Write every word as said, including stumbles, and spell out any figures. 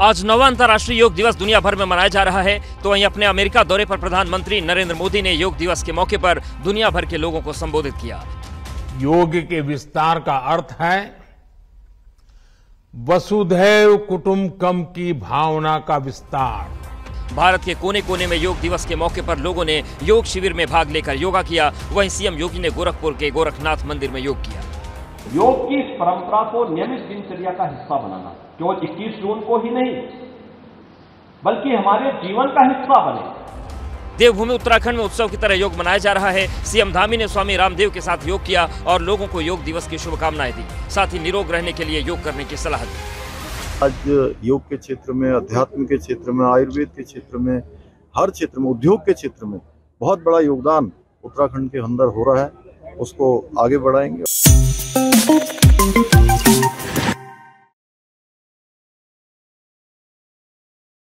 आज नौवां अंतर्राष्ट्रीय योग दिवस दुनिया भर में मनाया जा रहा है, तो वहीं अपने अमेरिका दौरे पर प्रधानमंत्री नरेंद्र मोदी ने योग दिवस के मौके पर दुनिया भर के लोगों को संबोधित किया। योग के विस्तार का अर्थ है वसुधैव कुटुंबकम की भावना का विस्तार। भारत के कोने कोने में योग दिवस के मौके पर लोगों ने योग शिविर में भाग लेकर योगा किया। वहीं सीएम योगी ने गोरखपुर के गोरखनाथ मंदिर में योग किया। योग की इस परंपरा को नियमित दिनचर्या का हिस्सा बनाना, केवल इक्कीस जून को ही नहीं बल्कि हमारे जीवन का हिस्सा बने। देवभूमि उत्तराखंड में उत्सव की तरह योग मनाया जा रहा है। सीएम धामी ने स्वामी रामदेव के साथ योग किया और लोगों को योग दिवस की शुभकामनाएं दी। साथ ही निरोग रहने के लिए योग करने की सलाह दी। आज योग के क्षेत्र में, अध्यात्म के क्षेत्र में, आयुर्वेद के क्षेत्र में, हर क्षेत्र में, उद्योग के क्षेत्र में बहुत बड़ा योगदान उत्तराखंड के अंदर हो रहा है, उसको आगे बढ़ाएंगे।